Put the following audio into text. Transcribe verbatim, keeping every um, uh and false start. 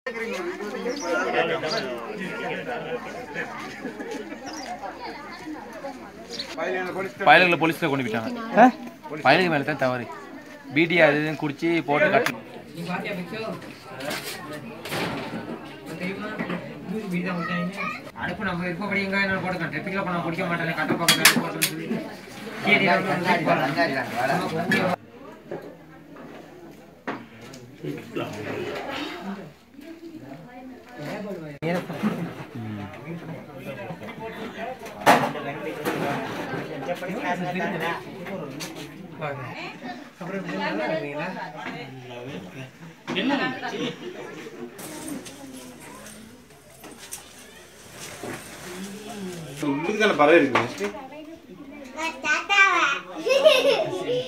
பயலுகளை போலீஸ்ல கொண்டு போயிட்டாங்க. பயலுக்கு மேல தான் தவறு. பீடி அது இதுன்னு குடிச்சு போட்டு கட்டு. அடுப்பு நம்ம இருப்பபடி எங்க என்ன போட்டுக்க ட்ரிப்பிங்ல பண்ண குடிக்க மாட்டேன் கட்ட பக்கத்துல போட்டு சொல்லி உள்ளுக்கு தான பறவை இருக்கு.